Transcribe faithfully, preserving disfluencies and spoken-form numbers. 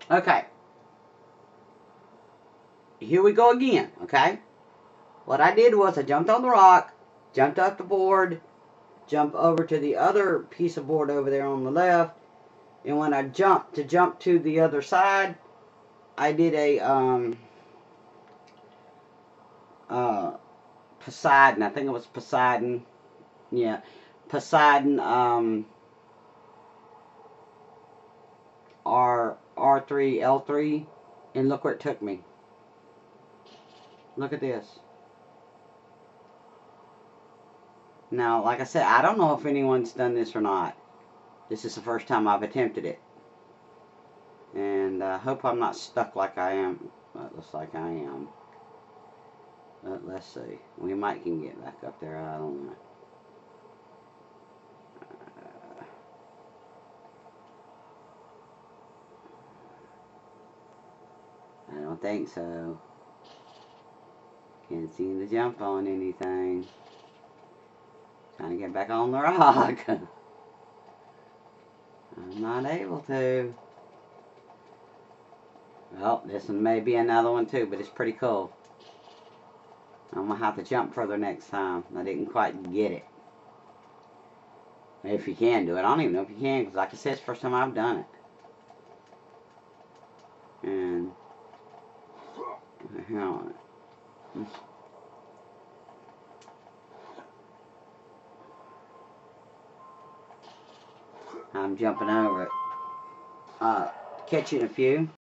Okay. Here we go again, okay? What I did was I jumped on the rock, jumped off the board, jumped over to the other piece of board over there on the left, and when I jumped to jump to the other side, I did a um uh Poseidon. I think it was Poseidon. Yeah. Poseidon um R R three L three, and look where it took me. Look at this. Now, like I said, I don't know if anyone's done this or not. This is the first time I've attempted it. And I uh, hope I'm not stuck like I am. Well, it looks like I am. But let's see. We might can get back up there. I don't know. Uh, I don't think so. Can't seem to jump on anything. Trying to get back on the rock. I'm not able to. Well, this one may be another one too, but it's pretty cool. I'm going to have to jump further next time. I didn't quite get it. If you can do it. I don't even know if you can, because like I said, it's the first time I've done it. And, hang on. I'm jumping over it. Uh, catch you in a few.